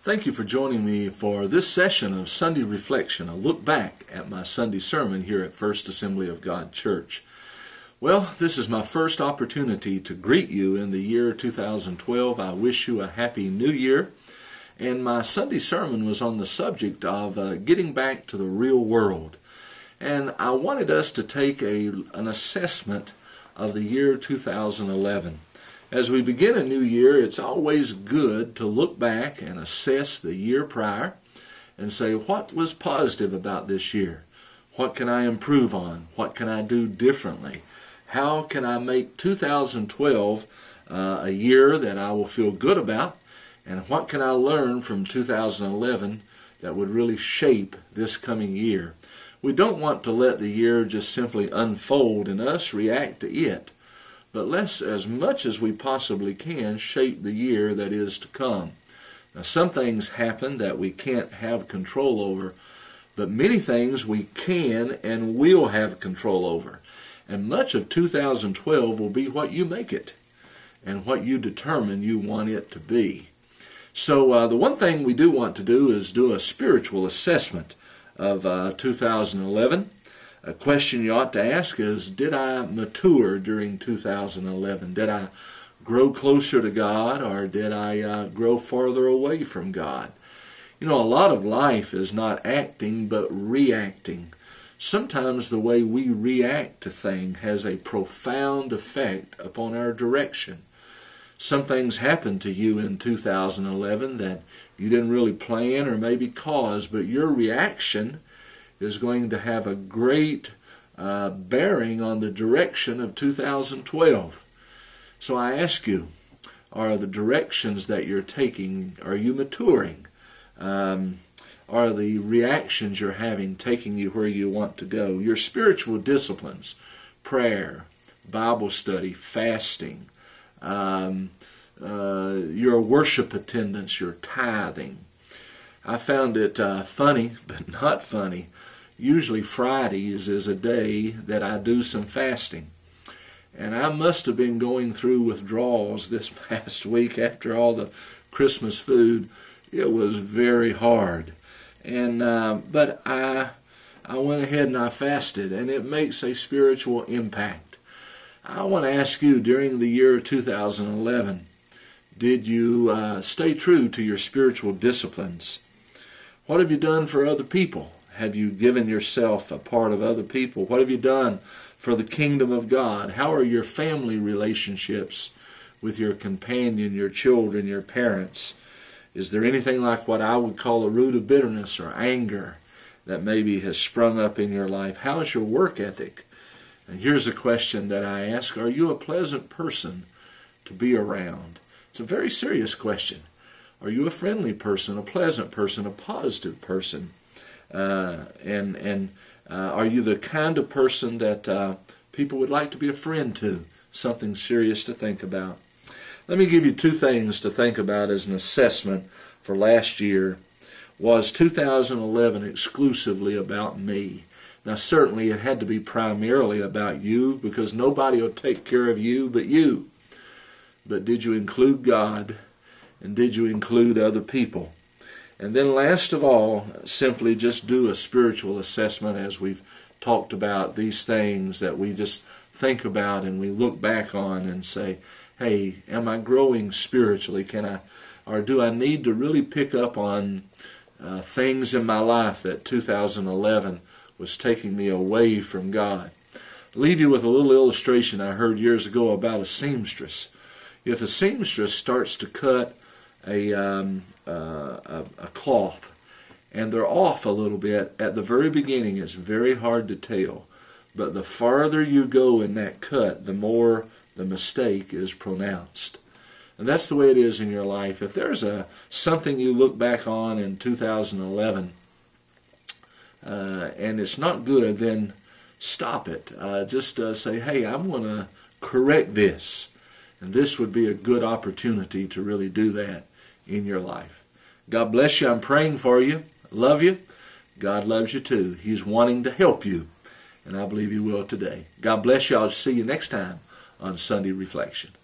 Thank you for joining me for this session of Sunday Reflection, a look back at my Sunday sermon here at First Assembly of God Church. Well, this is my first opportunity to greet you in the year 2012. I wish you a happy new year. And my Sunday sermon was on the subject of getting back to the real world. And I wanted us to take an assessment of the year 2011. As we begin a new year, it's always good to look back and assess the year prior and say, what was positive about this year? What can I improve on? What can I do differently? How can I make 2012 a year that I will feel good about? And what can I learn from 2011 that would really shape this coming year? We don't want to let the year just simply unfold and us react to it, but let's, as much as we possibly can, shape the year that is to come. Now, some things happen that we can't have control over, but many things we can and will have control over. And much of 2012 will be what you make it and what you determine you want it to be. So the one thing we do want to do is do a spiritual assessment of 2011. A question you ought to ask is, did I mature during 2011? Did I grow closer to God, or did I grow farther away from God? You know, a lot of life is not acting but reacting. Sometimes the way we react to things has a profound effect upon our direction. Some things happened to you in 2011 that you didn't really plan or maybe cause, but your reaction is going to have a great bearing on the direction of 2012. So I ask you, are the directions that you're taking, are you maturing? Are the reactions you're having taking you where you want to go? Your spiritual disciplines, prayer, Bible study, fasting, your worship attendance, your tithing. I found it funny, but not funny. Usually Fridays is a day that I do some fasting. And I must have been going through withdrawals this past week after all the Christmas food. It was very hard. And but I went ahead and I fasted, and it makes a spiritual impact. I want to ask you, during the year 2011, did you stay true to your spiritual disciplines? What have you done for other people? Have you given yourself a part of other people? What have you done for the kingdom of God? How are your family relationships with your companion, your children, your parents? Is there anything like what I would call a root of bitterness or anger that maybe has sprung up in your life? How is your work ethic? And here's a question that I ask: are you a pleasant person to be around? It's a very serious question. Are you a friendly person, a pleasant person, a positive person? Are you the kind of person that people would like to be a friend to? Something serious to think about. Let me give you two things to think about as an assessment for last year. Was 2011 exclusively about me? Now, certainly it had to be primarily about you, because nobody will take care of you but you. But did you include God, and did you include other people? And then last of all, simply just do a spiritual assessment, as we've talked about these things that we just think about and we look back on and say, hey, am I growing spiritually? Or do I need to really pick up on things in my life that 2011 was taking me away from God? I'll leave you with a little illustration I heard years ago about a seamstress. If a seamstress starts to cut a cloth and they're off a little bit at the very beginning, it's very hard to tell. But the farther you go in that cut, the more the mistake is pronounced. And that's the way it is in your life. If there's something you look back on in 2011 and it's not good, then stop it. Just say, hey, I'm going to correct this. And this would be a good opportunity to really do that in your life. God bless you. I'm praying for you. I love you. God loves you too. He's wanting to help you, and I believe He will today. God bless you. I'll see you next time on Sunday Reflection.